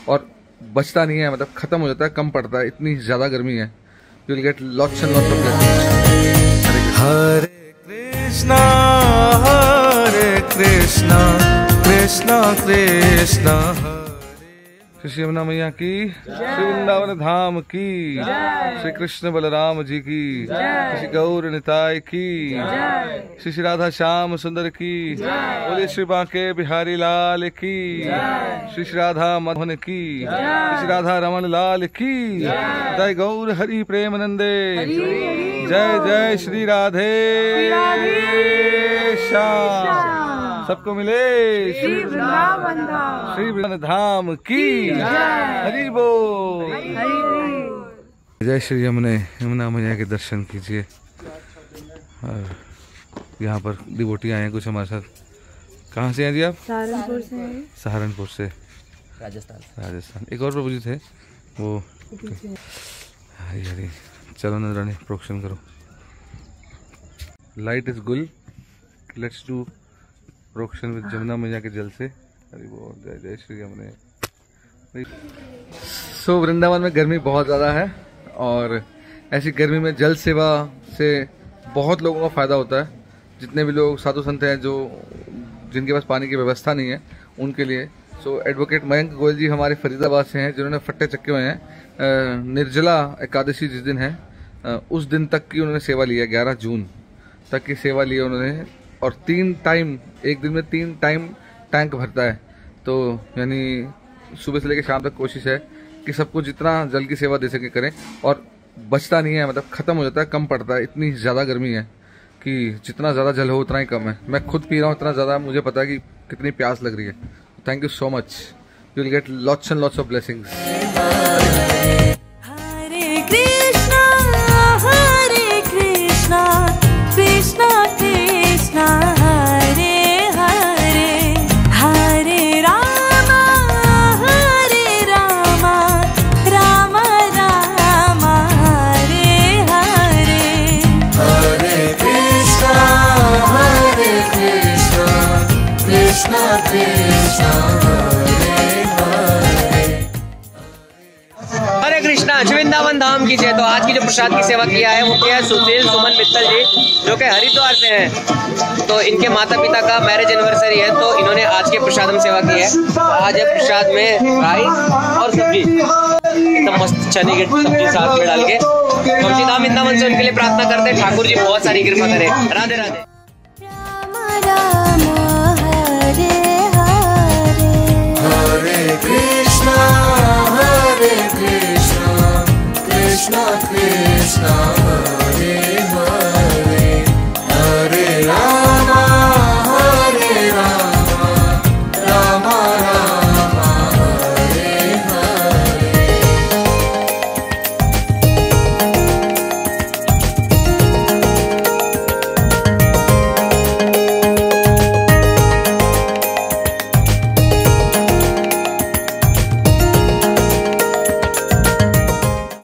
और बचता नहीं है, मतलब खत्म हो जाता है, कम पड़ता है, इतनी ज़्यादा गर्मी है। You will get lots and lots of blessings. Hare Krishna Krishna Krishna Shri Yamuna मैया की, श्री वृंदावन धाम की, श्री कृष्ण बलराम जी की, श्री गौर निताय की, श्री राधा श्याम सुंदर की, बोले श्री बांके बिहारी लाल की, श्री राधा मधुन की, श्री राधा रमन लाल की, जय गौर हरि प्रेमानंदे, जय जय श्री राधे श्याम, सबको मिले श्री वृंदावन धाम की, हरि बोल। जय श्री यमुना मैया के दर्शन कीजिए। और यहाँ पर डिवोटी आए हैं कुछ हमारे साथ। कहाँ से हैं जी आप? सहारनपुर से। सहारनपुर से, राजस्थान। एक और प्रभु जी थे वो। हरी हरी, चलो नजरानी प्रोक्षण करो। लाइट इज गुल, लेट्स डू प्रोक्षण विद यमुना मैया के जल से। हरि बोल, जय जय श्री यमुना। सो वृंदावन में गर्मी बहुत ज़्यादा है और ऐसी गर्मी में जल सेवा से बहुत लोगों का फ़ायदा होता है। जितने भी लोग साधु संत हैं जो जिनके पास पानी की व्यवस्था नहीं है उनके लिए। सो एडवोकेट मयंक गोयल जी हमारे फरीदाबाद से हैं, जिन्होंने फट्टे चक्के हुए हैं। निर्जला एकादशी जिस दिन है उस दिन तक की उन्होंने सेवा लिया, 11 जून तक की सेवा ली उन्होंने। और 3 टाइम, एक दिन में 3 टाइम टैंक भरता है। तो यानी सुबह से लेकर शाम तक कोशिश है कि सबको जितना जल की सेवा दे सके करें। और बचता नहीं है, मतलब ख़त्म हो जाता है, कम पड़ता है, इतनी ज़्यादा गर्मी है कि जितना ज़्यादा जल हो उतना ही कम है। मैं खुद पी रहा हूँ इतना ज़्यादा, मुझे पता है कि कितनी प्यास लग रही है। Thank you so much, you will get lots and lots of blessings. Hare Krishna, Vrindavan Dham की जय। तो आज की जो प्रसाद की सेवा किया है वो किया है सुशील सुमन मित्तल जी, जो कि हरिद्वार से हैं। तो इनके माता पिता का मैरिज एनिवर्सरी है, तो इन्होंने आज के प्रसाद में सेवा की है। तो आज है प्रसाद में राइस और सब्जी, एकदम मस्त चने की सब्जी साथ में डाल के। हम सीधा वृंदावन से उनके लिए प्रार्थना करते हैं, ठाकुर जी बहुत सारी कृपा करें। राधे राधे। Krishna Krishna